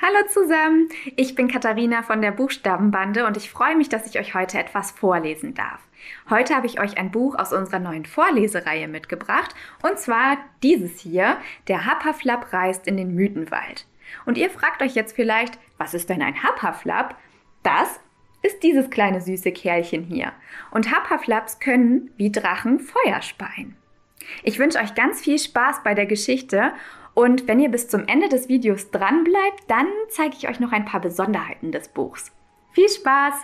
Hallo zusammen, ich bin Katharina von der Buchstabenbande und ich freue mich, dass ich euch heute etwas vorlesen darf. Heute habe ich euch ein Buch aus unserer neuen Vorlesereihe mitgebracht und zwar dieses hier, Der Happerflapp reist in den Mythenwald. Und ihr fragt euch jetzt vielleicht, was ist denn ein Happerflapp? Das ist dieses kleine süße Kerlchen hier. Und Happerflapps können wie Drachen Feuer speien. Ich wünsche euch ganz viel Spaß bei der Geschichte und wenn ihr bis zum Ende des Videos dran bleibt, dann zeige ich euch noch ein paar Besonderheiten des Buchs. Viel Spaß!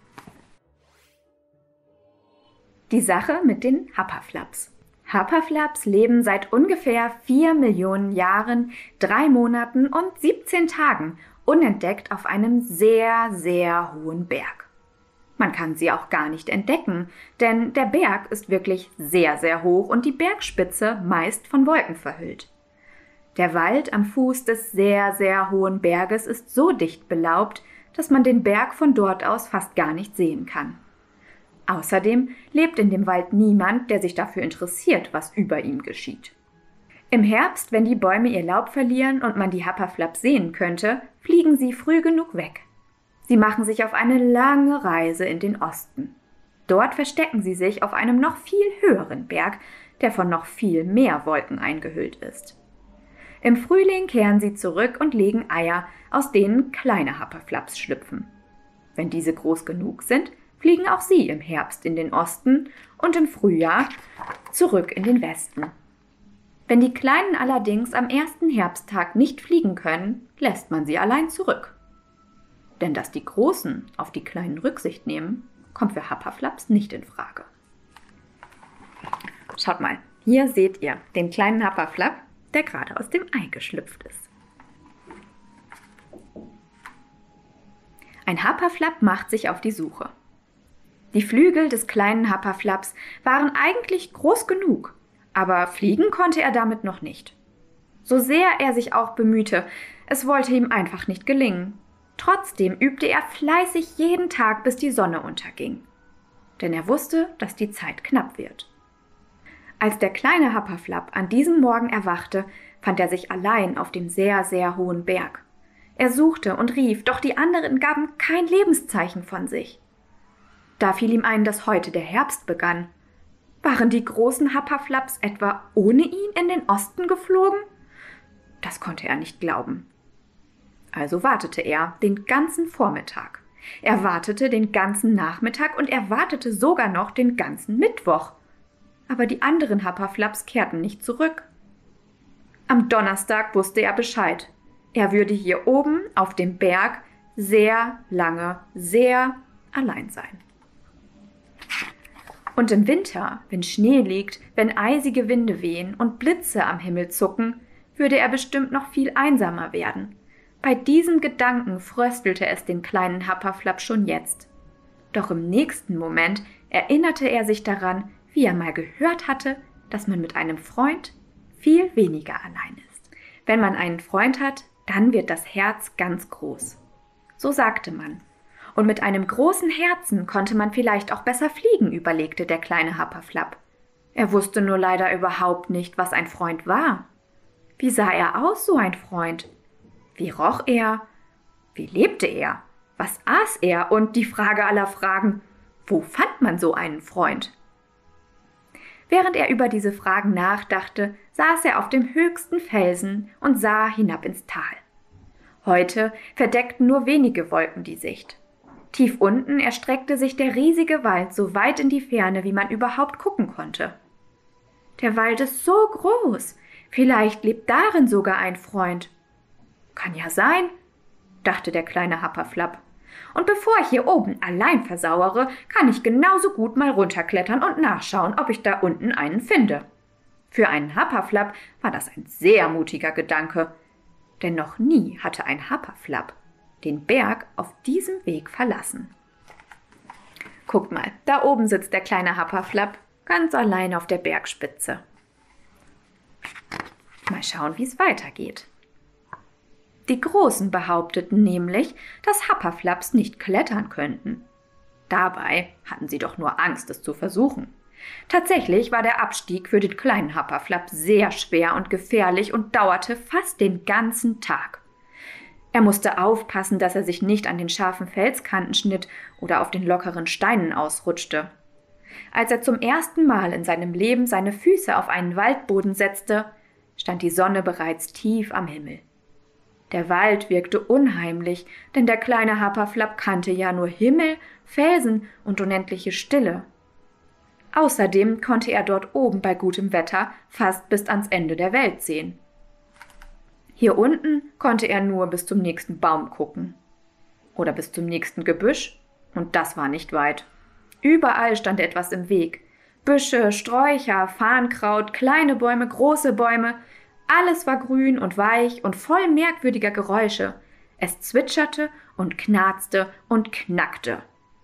Die Sache mit den Happerflapps. Happerflapps leben seit ungefähr 4 Millionen Jahren, 3 Monaten und 17 Tagen unentdeckt auf einem sehr, sehr hohen Berg. Man kann sie auch gar nicht entdecken, denn der Berg ist wirklich sehr, sehr hoch und die Bergspitze meist von Wolken verhüllt. Der Wald am Fuß des sehr, sehr hohen Berges ist so dicht belaubt, dass man den Berg von dort aus fast gar nicht sehen kann. Außerdem lebt in dem Wald niemand, der sich dafür interessiert, was über ihm geschieht. Im Herbst, wenn die Bäume ihr Laub verlieren und man die Happerflapps sehen könnte, fliegen sie früh genug weg. Sie machen sich auf eine lange Reise in den Osten. Dort verstecken sie sich auf einem noch viel höheren Berg, der von noch viel mehr Wolken eingehüllt ist. Im Frühling kehren sie zurück und legen Eier, aus denen kleine Happerflapps schlüpfen. Wenn diese groß genug sind, fliegen auch sie im Herbst in den Osten und im Frühjahr zurück in den Westen. Wenn die Kleinen allerdings am ersten Herbsttag nicht fliegen können, lässt man sie allein zurück. Denn dass die Großen auf die Kleinen Rücksicht nehmen, kommt für Happerflapps nicht in Frage. Schaut mal, hier seht ihr den kleinen Happerflapp, der gerade aus dem Ei geschlüpft ist. Ein Happerflapp macht sich auf die Suche. Die Flügel des kleinen Happerflapps waren eigentlich groß genug, aber fliegen konnte er damit noch nicht. So sehr er sich auch bemühte, es wollte ihm einfach nicht gelingen. Trotzdem übte er fleißig jeden Tag, bis die Sonne unterging. Denn er wusste, dass die Zeit knapp wird. Als der kleine Happerflapp an diesem Morgen erwachte, fand er sich allein auf dem sehr, sehr hohen Berg. Er suchte und rief, doch die anderen gaben kein Lebenszeichen von sich. Da fiel ihm ein, dass heute der Herbst begann. Waren die großen Happerflapps etwa ohne ihn in den Osten geflogen? Das konnte er nicht glauben. Also wartete er den ganzen Vormittag. Er wartete den ganzen Nachmittag und er wartete sogar noch den ganzen Mittwoch. Aber die anderen Happerflapps kehrten nicht zurück. Am Donnerstag wusste er Bescheid. Er würde hier oben auf dem Berg sehr lange, sehr allein sein. Und im Winter, wenn Schnee liegt, wenn eisige Winde wehen und Blitze am Himmel zucken, würde er bestimmt noch viel einsamer werden. Bei diesem Gedanken fröstelte es den kleinen Happerflapp schon jetzt. Doch im nächsten Moment erinnerte er sich daran, wie er mal gehört hatte, dass man mit einem Freund viel weniger allein ist. Wenn man einen Freund hat, dann wird das Herz ganz groß. So sagte man. Und mit einem großen Herzen konnte man vielleicht auch besser fliegen, überlegte der kleine Happerflapp. Er wusste nur leider überhaupt nicht, was ein Freund war. Wie sah er aus, so ein Freund? Wie roch er? Wie lebte er? Was aß er? Und die Frage aller Fragen, wo fand man so einen Freund? Während er über diese Fragen nachdachte, saß er auf dem höchsten Felsen und sah hinab ins Tal. Heute verdeckten nur wenige Wolken die Sicht. Tief unten erstreckte sich der riesige Wald so weit in die Ferne, wie man überhaupt gucken konnte. Der Wald ist so groß, vielleicht lebt darin sogar ein Freund. Kann ja sein, dachte der kleine Happerflapp. Und bevor ich hier oben allein versauere, kann ich genauso gut mal runterklettern und nachschauen, ob ich da unten einen finde. Für einen Happerflapp war das ein sehr mutiger Gedanke, denn noch nie hatte ein Happerflapp den Berg auf diesem Weg verlassen. Guckt mal, da oben sitzt der kleine Happerflapp ganz allein auf der Bergspitze. Mal schauen, wie es weitergeht. Die Großen behaupteten nämlich, dass Happerflapps nicht klettern könnten. Dabei hatten sie doch nur Angst, es zu versuchen. Tatsächlich war der Abstieg für den kleinen Happerflapp sehr schwer und gefährlich und dauerte fast den ganzen Tag. Er musste aufpassen, dass er sich nicht an den scharfen Felskanten schnitt oder auf den lockeren Steinen ausrutschte. Als er zum ersten Mal in seinem Leben seine Füße auf einen Waldboden setzte, stand die Sonne bereits tief am Himmel. Der Wald wirkte unheimlich, denn der kleine Happerflapp kannte ja nur Himmel, Felsen und unendliche Stille. Außerdem konnte er dort oben bei gutem Wetter fast bis ans Ende der Welt sehen. Hier unten konnte er nur bis zum nächsten Baum gucken. Oder bis zum nächsten Gebüsch, und das war nicht weit. Überall stand etwas im Weg. Büsche, Sträucher, Farnkraut, kleine Bäume, große Bäume. Alles war grün und weich und voll merkwürdiger Geräusche. Es zwitscherte und knarzte und knackte.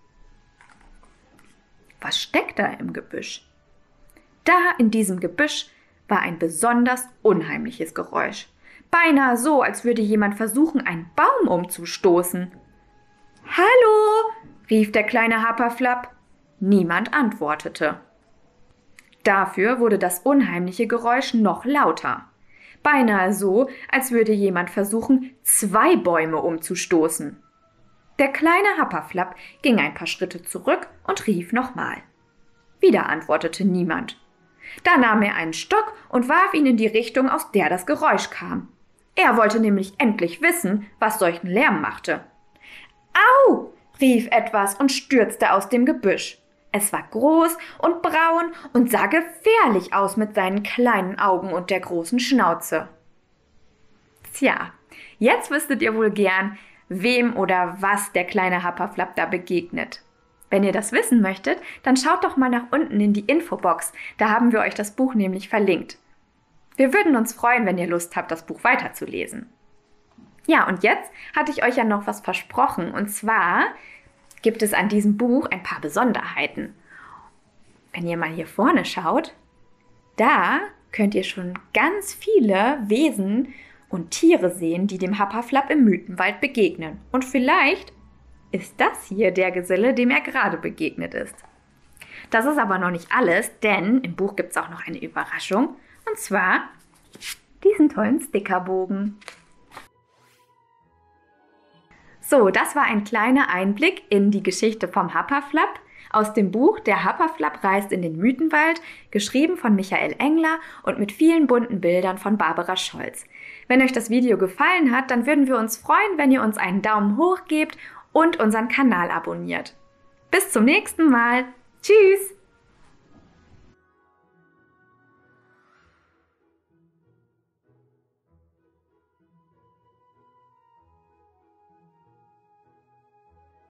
Was steckt da im Gebüsch? Da in diesem Gebüsch war ein besonders unheimliches Geräusch. Beinahe so, als würde jemand versuchen, einen Baum umzustoßen. »Hallo«, rief der kleine Happerflapp. Niemand antwortete. Dafür wurde das unheimliche Geräusch noch lauter. Beinahe so, als würde jemand versuchen, 2 Bäume umzustoßen. Der kleine Happerflapp ging ein paar Schritte zurück und rief nochmal. Wieder antwortete niemand. Da nahm er einen Stock und warf ihn in die Richtung, aus der das Geräusch kam. Er wollte nämlich endlich wissen, was solchen Lärm machte. »Au!« rief etwas und stürzte aus dem Gebüsch. Es war groß und braun und sah gefährlich aus mit seinen kleinen Augen und der großen Schnauze. Tja, jetzt wüsstet ihr wohl gern, wem oder was der kleine Happerflapp da begegnet. Wenn ihr das wissen möchtet, dann schaut doch mal nach unten in die Infobox, da haben wir euch das Buch nämlich verlinkt. Wir würden uns freuen, wenn ihr Lust habt, das Buch weiterzulesen. Ja, und jetzt hatte ich euch ja noch was versprochen, und zwar gibt es an diesem Buch ein paar Besonderheiten. Wenn ihr mal hier vorne schaut, da könnt ihr schon ganz viele Wesen und Tiere sehen, die dem Happerflapp im Mythenwald begegnen. Und vielleicht ist das hier der Geselle, dem er gerade begegnet ist. Das ist aber noch nicht alles, denn im Buch gibt es auch noch eine Überraschung. Und zwar diesen tollen Stickerbogen. So, das war ein kleiner Einblick in die Geschichte vom Happerflapp aus dem Buch Der Happerflapp reist in den Mythenwald, geschrieben von Michael Engler und mit vielen bunten Bildern von Barbara Scholz. Wenn euch das Video gefallen hat, dann würden wir uns freuen, wenn ihr uns einen Daumen hoch gebt und unseren Kanal abonniert. Bis zum nächsten Mal. Tschüss!